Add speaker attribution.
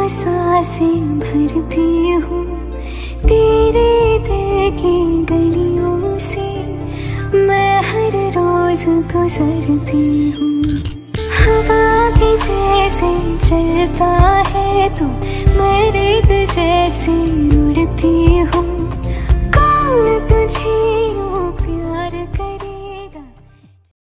Speaker 1: सांसें भरती हूँ तेरे दिल की गलियों से, मैं हर रोज गुजरती हूँ। हवा के जैसे चलता है तू, मेरे दिल